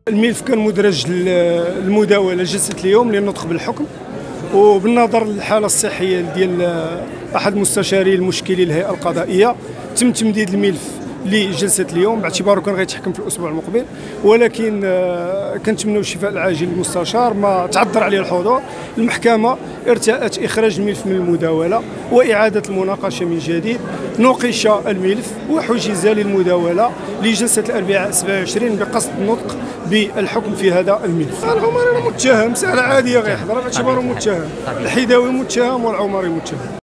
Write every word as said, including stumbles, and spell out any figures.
الملف كان مدرج للمداولة جلسة اليوم للنطق بالحكم، وبالنظر للحالة الصحية ديال أحد مستشاري المشكلي الهيئة القضائية تم تمديد الملف لجلسة اليوم باعتباره كان غيتحكم في الأسبوع المقبل، ولكن كنتمنوا الشفاء العاجل للمستشار، ما تعذر عليه الحضور. المحكمة ارتأت إخراج الملف من المداولة وإعادة المناقشة من جديد. نوقش الملف وحجز للمداولة لجلسة الأربعاء سبعة وعشرين بقصد النطق بالحكم في هذا الملف. العمري متهم، مسألة عادية غيحضر باعتباره متهم، الحيداوي متهم والعمري متهم.